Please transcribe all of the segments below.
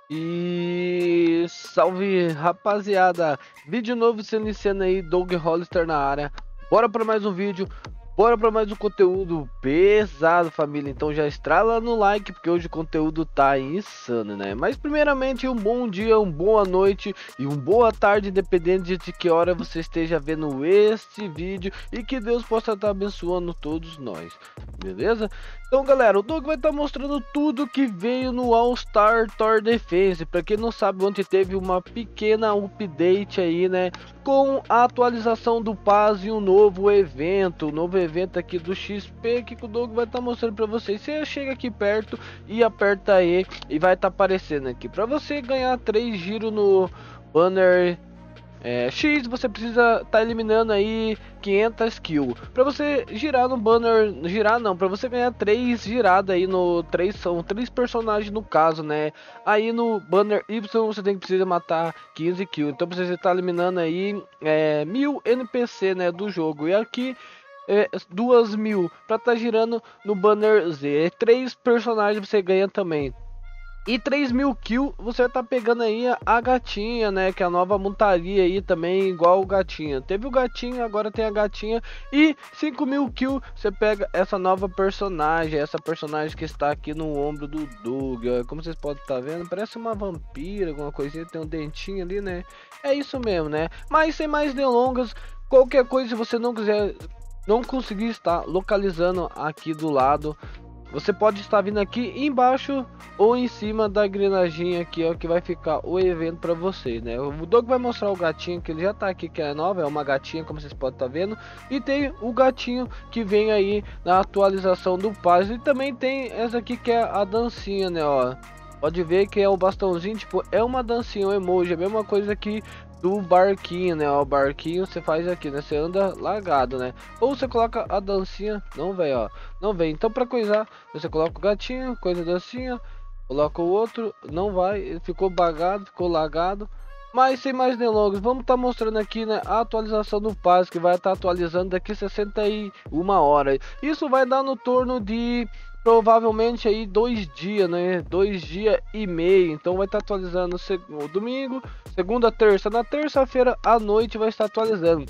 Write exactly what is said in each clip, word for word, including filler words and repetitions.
E salve, rapaziada, vídeo novo se iniciando aí, Doug Hollister na área. Bora para mais um vídeo, bora para mais um conteúdo pesado, família. Então já estrala no like, porque hoje o conteúdo tá insano, né? Mas primeiramente um bom dia, uma boa noite e uma boa tarde, independente de que hora você esteja vendo este vídeo, e que Deus possa estar abençoando todos nós, beleza? Então galera, o Doug vai estar mostrando tudo que veio no All Star Tower Defense. Para quem não sabe, ontem teve uma pequena update aí, né, com a atualização do Paz e um novo evento, um novo evento aqui do X P, que o Doug vai estar mostrando para vocês. Você chega aqui perto e aperta E e vai estar aparecendo aqui para você ganhar três giros no banner É, X. Você precisa estar tá eliminando aí quinhentas kills para você girar no banner, girar não, para você ganhar três giradas aí no três, são três personagens no caso, né? Aí no banner Y você tem que precisar matar quinze kills, então você está eliminando aí é, mil N P C, né, do jogo. E aqui é, duas mil para estar tá girando no banner Z. É, três personagens você ganha também. E três mil kills você tá pegando aí a gatinha, né? Que é a nova montaria aí também, igual o gatinha. Teve o gatinho, agora tem a gatinha. E cinco mil kills você pega essa nova personagem. Essa personagem que está aqui no ombro do Doug. Como vocês podem estar vendo, parece uma vampira, alguma coisinha. Tem um dentinho ali, né? É isso mesmo, né? Mas sem mais delongas, qualquer coisa, se você não quiser, não conseguir estar localizando aqui do lado, você pode estar vindo aqui embaixo ou em cima da engrenagem aqui, ó, que vai ficar o evento para vocês, né? O Doug vai mostrar o gatinho que ele já tá aqui, que é nova, é uma gatinha, como vocês podem estar vendo. E tem o gatinho que vem aí na atualização do Paz. E também tem essa aqui que é a dancinha, né, ó. Pode ver que é o bastãozinho, tipo, é uma dancinha, um emoji, a mesma coisa que do barquinho, né? Ó, o barquinho você faz aqui, né? Você anda largado, né? Ou você coloca a dancinha, não vem, ó, não vem. Então para coisar, você coloca o gatinho, coisa dancinha, coloca o outro, não vai, ficou bagado, ficou lagado. Mas sem mais delongas, vamos estar tá mostrando aqui, né, a atualização do Paz, que vai estar tá atualizando daqui sessenta e uma horas. Isso vai dar no torno de provavelmente aí dois dias, né? Dois dias e meio. Então vai estar tá atualizando o domingo, segunda, terça. Na terça-feira à noite vai estar atualizando.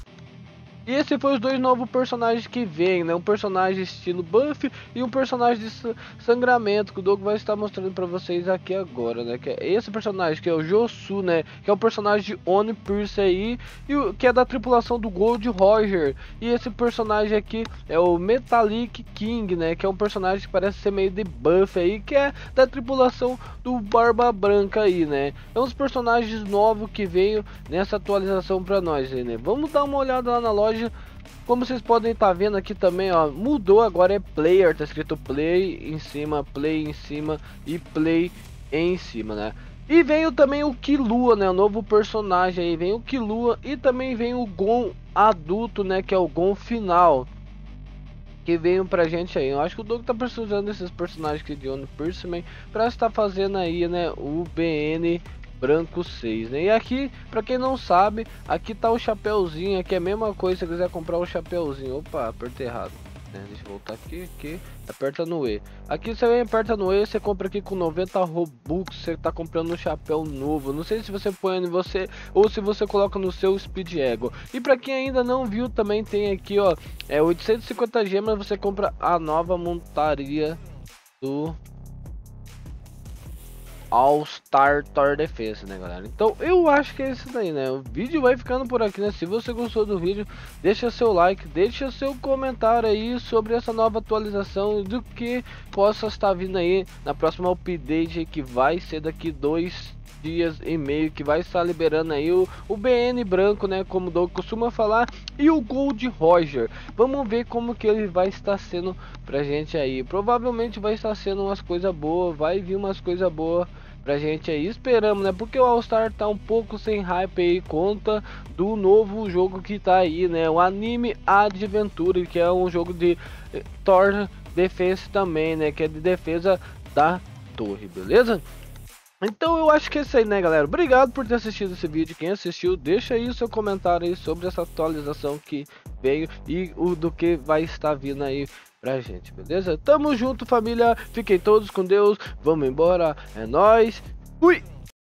E esse foi os dois novos personagens que vem, né? Um personagem estilo buff e um personagem de sangramento, que o Doug vai estar mostrando para vocês aqui agora, né? Que é esse personagem, que é o Josu, né? Que é o personagem de Oni Pierce aí, e o que é da tripulação do Gold Roger. E esse personagem aqui é o Metallic King, né? Que é um personagem que parece ser meio de buff aí, que é da tripulação do Barba Branca aí, né? É uns personagens novos que veio nessa atualização para nós aí, né? Vamos dar uma olhada lá na loja. Como vocês podem estar tá vendo aqui também, ó, mudou, agora é player, tá escrito play em cima, play em cima e play em cima, né? E veio também o Killua, né, o novo personagem aí, vem o Killua e também vem o Gon adulto, né, que é o Gon final, que veio pra gente aí. Eu acho que o Doug tá precisando desses personagens aqui de One Person para estar fazendo aí, né, o B N branco seis, né? E aqui, para quem não sabe, aqui tá o chapéuzinho, aqui é a mesma coisa. Se você quiser comprar o chapéuzinho, opa, apertei errado, né? Deixa eu voltar aqui, aqui, aperta no E. Aqui você vem, aperta no E, você compra aqui com noventa Robux, você tá comprando um chapéu novo. Não sei se você põe em você ou se você coloca no seu Speed Ego. E para quem ainda não viu, também tem aqui, ó, é oitocentos e cinquenta gemas, você compra a nova montaria do All Star Tower Defense, né, galera? Então eu acho que é isso daí, né? O vídeo vai ficando por aqui, né? Se você gostou do vídeo, deixa seu like, deixa seu comentário aí sobre essa nova atualização, do que possa estar vindo aí na próxima update, que vai ser daqui dois dias e meio, que vai estar liberando aí o, o B N branco, né, como o Doug costuma falar, e o Gold Roger. Vamos ver como que ele vai estar sendo pra gente aí. Provavelmente vai estar sendo umas coisas boas, vai vir umas coisas boas pra gente aí, esperamos, né? Porque o All Star tá um pouco sem hype aí, conta do novo jogo que tá aí, né? O Anime Adventure, que é um jogo de eh, Tower Defense também, né? Que é de defesa da torre, beleza? Então eu acho que é isso aí, né, galera? Obrigado por ter assistido esse vídeo. Quem assistiu, deixa aí o seu comentário aí sobre essa atualização que veio e o do que vai estar vindo aí pra gente, beleza? Tamo junto, família. Fiquem todos com Deus. Vamos embora. É nóis. Fui!